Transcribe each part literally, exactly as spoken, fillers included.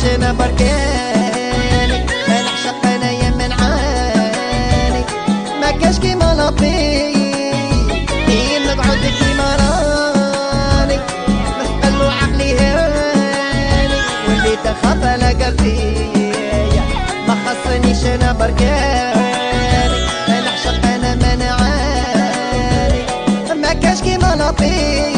انا بركاني نعشق انا يا من عاني ما كاش كيما لابي نقعد كيما راني مثقل وعقلي هاني وليت اخاف على قلبي ما خصنيش انا بركاني نعشق انا ما نعاني ما كاش كيما لابي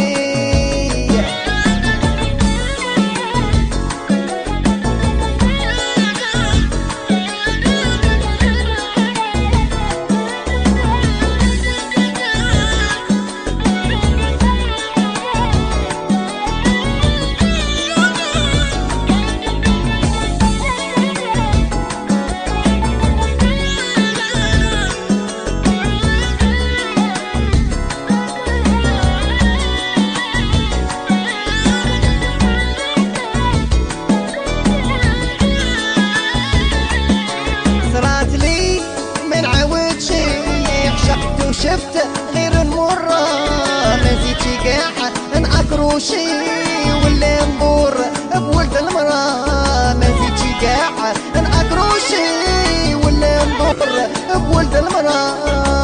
شفت غير المرة ما زيدش قاع نعكروشي ولا نبور بولد المرا ما زيدش قاع نعكروشي ولا نبور بولد المرا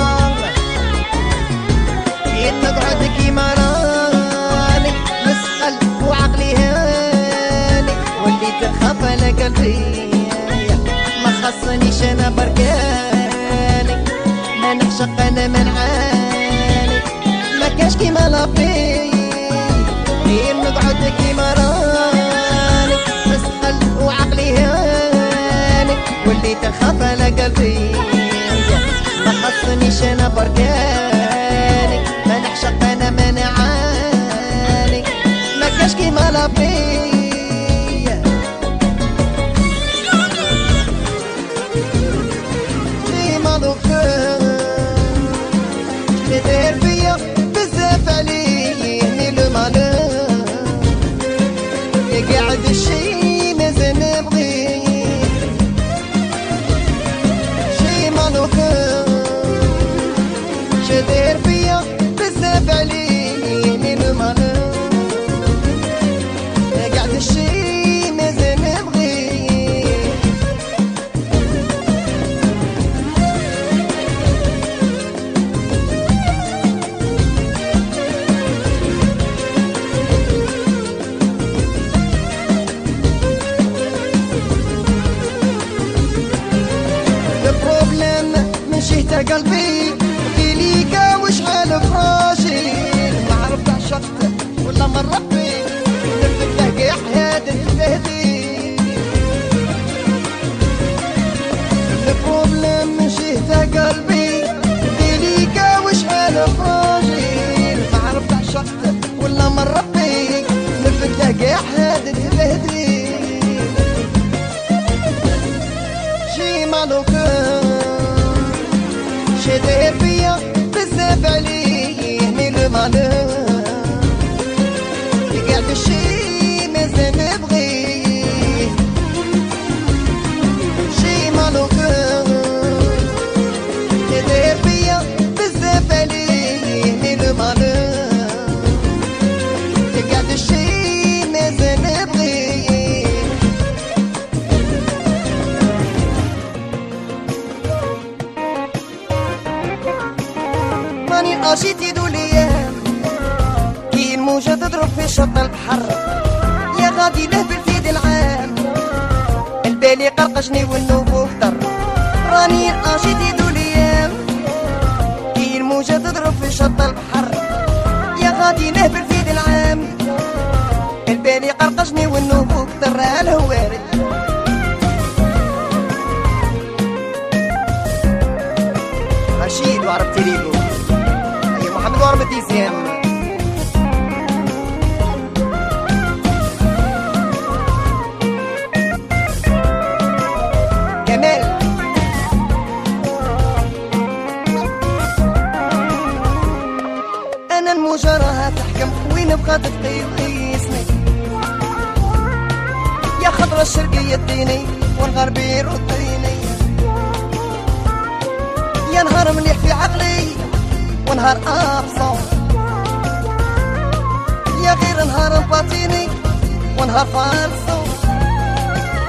نقعد كيما راني نسأل وعقلي هاني وليت نخاف على قلبي ما خصنيش انا بركاني ما نعشق انا ما نعاني ما كاش كيما لابي غير نقعد كيما راني نسأل وعقلي هاني وليت نخاف على قلبي ما خصنيش انا بركاني ما نعشق انا ما نعاني ما كاش كيما لابي داير فيا بزاف عليه نيل المالور يا قاعد الشي مازال نبغيه شي مالوك شي داير فيا بزاف عليه نيل المالور يا قاعد الشي مازال نبغيه جهت قلبي فيليكا وشحال فراشي ما عرفت عشقت ولا من ربي نفك تهقيح هادن تهدي البروبلم من جهت قلبي فيليكا وشحال فراشي ما عرفت عشقت ولا من ربي نفك تهقيح هادن تهدي شي مالوكا شي داير فيا بزاف عليه نيل المالور قاعد الشي مازال نبغيه شي مالوك شي داير فيا بزاف عليه نيل المالور قاعد الشي مازال نبغيه ماني أجيت يدو ليام كي الموجة تضرب في شط البحر يا غادي نهبل في ذي العام البالي قرقشني والنوب خطر راني أجيت يدو ليام كي الموجة تضرب في شط البحر يا غادي نهبل في ذي العام البالي قرقشني والنوب خطر الهوارد رشيد وعرب تريبو محمد وعرب الديسيان كمال انا الموجة راها تحكم وين بقى تقيسني يا خضرة الشرقية الديني والغربي يرديني يا نهار مليح في عقلي ونهار أبصر يا غير نهار باطيني ونهار فالصو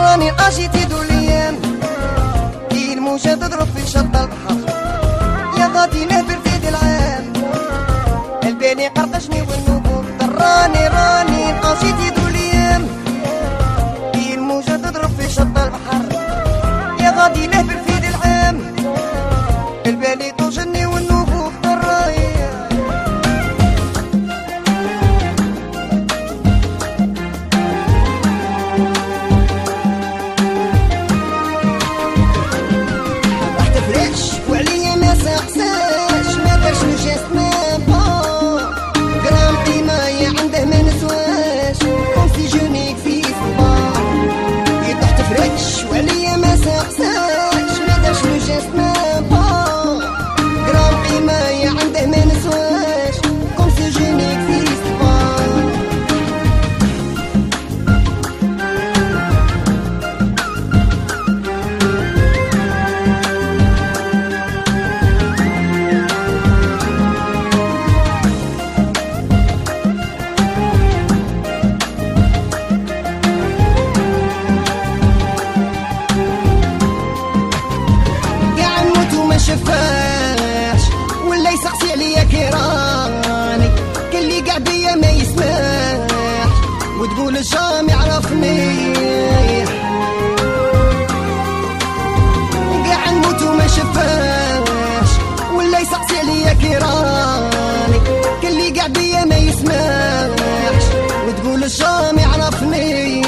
راني اجيتي دول الايام كي الموجة تضرب في شط البحر يا غادي نهبل في ذي العام البالي قرقشني والنبوغ راني راني اجيتي دول الايام كي الموجة تضرب في شط البحر يا غادي نهبل في ذي العام البالي توجني والنبوغ راي شفاش ولا يسقسي عليا كيراني كل اللي قاعد بيا ما يسمعش وتقول الجام يعرفني قاع نموت وما شفاش ولا يسقسي عليا كيراني كل اللي قاعد بيا ما يسمعش وتقول الجام يعرفني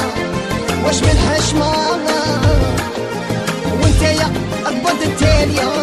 واش من حشمة وانت يا أقبض التالية